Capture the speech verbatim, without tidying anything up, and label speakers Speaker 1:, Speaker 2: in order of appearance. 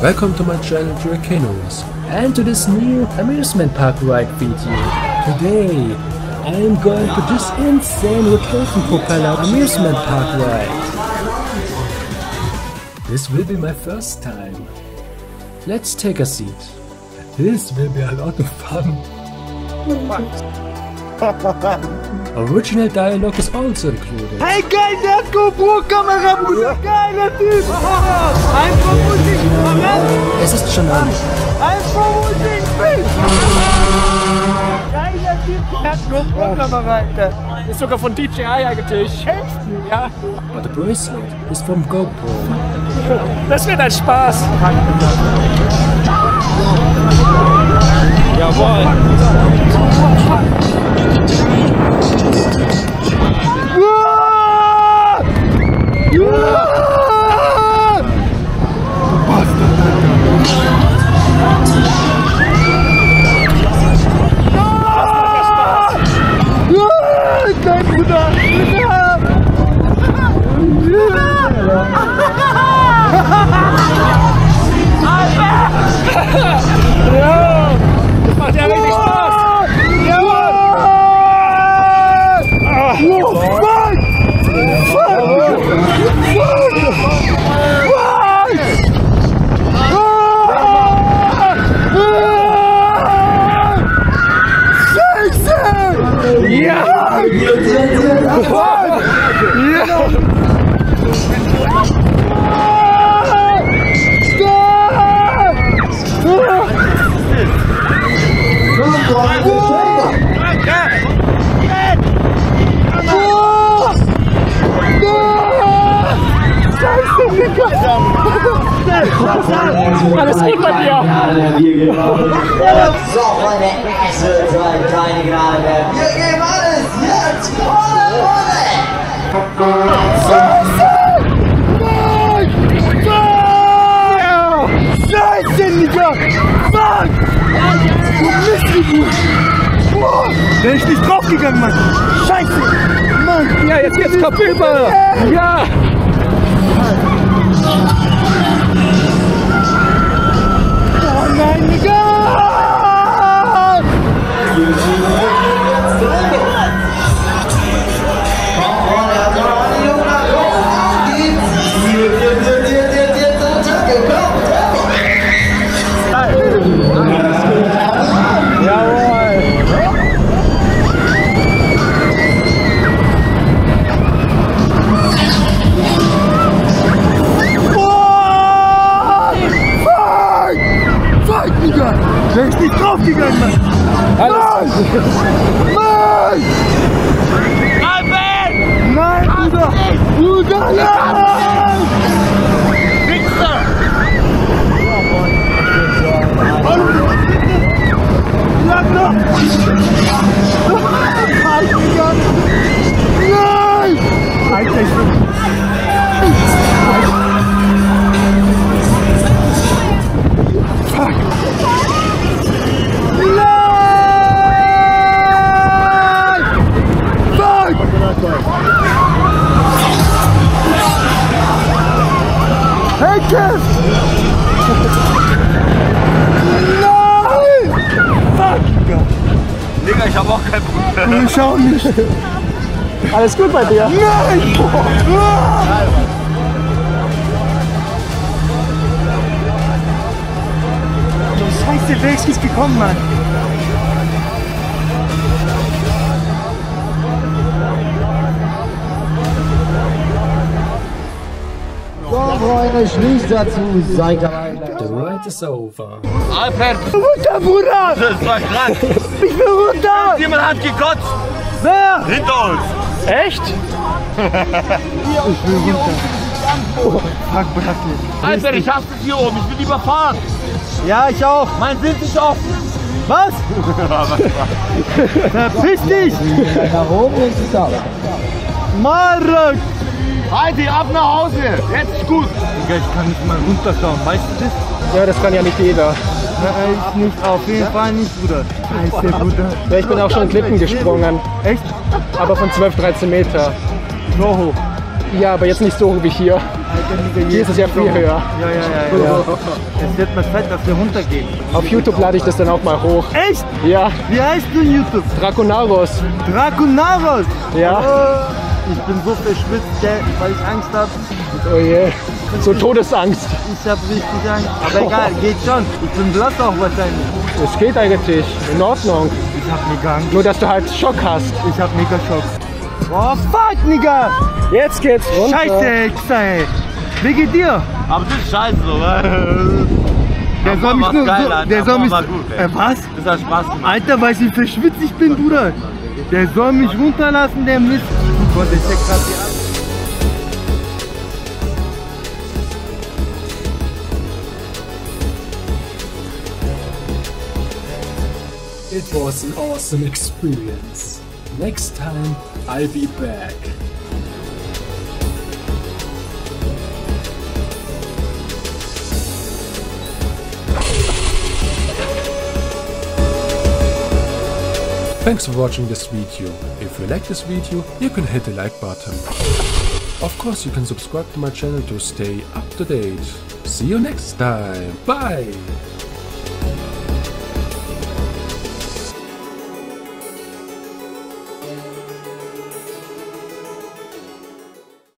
Speaker 1: Welcome to my channel Dracanos and to this new amusement park ride video. Today I am going to this insane rotation propeller amusement park ride. This will be my first time. Let's take a seat. This will be a lot of fun. Original dialogue is also included.
Speaker 2: Hey geil, der hat GoPro-Kamera, Bruder! Geiler Typ! Einfach Musik!
Speaker 1: Es ist schon an.
Speaker 2: Einfach Musik! Geiler Typ, der hat GoPro-Kamera, Alter! Ist sogar von D J I eigentlich. Echt? Ja.
Speaker 1: But the bracelet is from GoPro.
Speaker 2: Das wird ein Spaß! Jawohl! Alles geht bei dir!
Speaker 3: So, Freunde, es wird zwei kleine gerade werden. Wir geben alles jetzt volle Runde!
Speaker 2: Scheiße, Digga! Fuck! Du bist nicht gut! Der ist nicht draufgegangen, Mann! Scheiße! Mann! Ja, jetzt geht's kaputt! Ja! Oh nein, Digga! Der ist nicht draufgegangen, Mann! Nein! Nein! Albert! Nein, Bruder! Bruder, nein! Wichser! Bleib noch! Nein! Alter, ich bin... Fuck! Hey, Kev! Nein! Fuck!
Speaker 4: Digga, ich hab auch kein Problem.
Speaker 2: Ich auch nicht. Alles gut bei dir? Nein! Du Scheiße, der ist nicht gekommen, Mann.
Speaker 3: So, Freunde, schließt dazu, seid dabei.
Speaker 1: The ride is over.
Speaker 4: Alper!
Speaker 2: Runter, Bruder!
Speaker 4: Das war krank!
Speaker 2: Ich will runter!
Speaker 4: Jemand hat gekotzt!
Speaker 2: Wer?
Speaker 4: Hinter uns!
Speaker 2: Echt? Ich will runter. Oh, fuck, Bratli.
Speaker 4: Alper, ich hasse es hier oben, ich will lieber fahren!
Speaker 2: Ja, ich auch.
Speaker 4: Mein Sitz ist offen!
Speaker 2: Was? Verpiss dich!
Speaker 3: Nach oben und es ab.
Speaker 2: Marek!
Speaker 4: Heidi, ab nach Hause! Jetzt ist gut!
Speaker 2: Digga, ich kann nicht mal runterschauen, weißt du das?
Speaker 1: Ja, das kann ja nicht jeder.
Speaker 2: Nein, ich nicht, auf jeden Fall nicht, Bruder. Scheiße, Bruder.
Speaker 1: Ja, ich bin auch schon Klippen gesprungen.
Speaker 2: Echt?
Speaker 1: Aber von zwölf, dreizehn Meter.
Speaker 2: So hoch.
Speaker 1: Ja, aber jetzt nicht so wie hier. Hier ist es ja viel höher.
Speaker 2: Ja, ja, ja, ja. Jetzt wird man fett, dass wir runtergehen.
Speaker 1: Auf YouTube lade ich das dann auch mal hoch.
Speaker 2: Echt?
Speaker 1: Ja,
Speaker 2: Wie heißt du in YouTube?
Speaker 1: Draconaros.
Speaker 2: Draconaros!
Speaker 1: Ja.
Speaker 2: Oh, ich bin so verschwitzt, gell, weil ich Angst habe.
Speaker 1: Oh je. So Todesangst.
Speaker 2: Ich habe richtig Angst. Aber egal, geht schon. Ich bin blass auch wahrscheinlich.
Speaker 1: Es geht eigentlich. In Ordnung.
Speaker 2: Ich hab mega Angst.
Speaker 1: Nur, dass du halt Schock hast.
Speaker 2: Ich hab mega Schock. Oh, fuck, Nigga!
Speaker 1: Jetzt geht's runter.
Speaker 2: Scheiße,Xa, ey. Wie geht dir?
Speaker 4: Aber das ist scheiße, oder?
Speaker 2: Der soll mich nur so, der soll mich,
Speaker 4: gut, ey.
Speaker 2: äh, was?
Speaker 4: Das hat Spaß gemacht.
Speaker 2: Alter, weißt du, wie verschwitzt ich bin, Bruder? Der soll mich runterlassen, der Mist. Gott, ich check grad die an.
Speaker 1: It was an awesome experience. Next time, I'll be back. Thanks for watching this video. If you like this video, you can hit the like button. Of course, you can subscribe to my channel to stay up to date. See you next time. Bye!